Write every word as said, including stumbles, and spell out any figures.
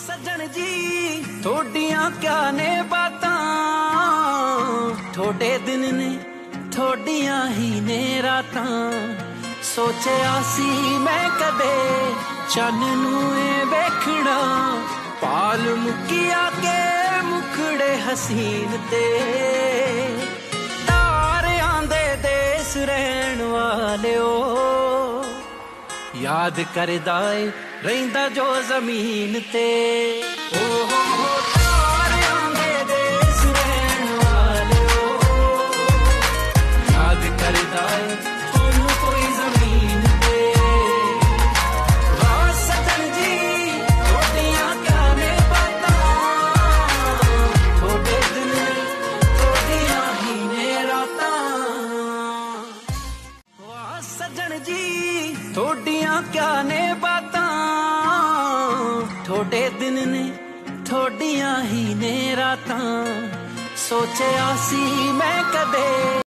सजन जी थोड़ियां क्या ने बातां, थोड़े दिन ने थोड़ियां ही ने रातां। सोचिया सी मैं कदे चन नूं वेखना, पाल मुकिया के मुखड़े हसीन ते। तारियां दे देस रहन वाले ओ, याद करदा ए रहिंदा जो जमीन ते। ओ हो हो तारियां दे देस रहन वाले ओ, याद करदा ए थोनू कोई जमीन ते। वाह सजन जी थोड़ियां क्या ने बातां, थोड़े दिन थोड़ियां ही ने रातां। वाह सजन जी थोड़ियां क्या ने बातां, थोड़े दिन ने थोड़ियां ही ने रातां। सोचिया सी मैं कदे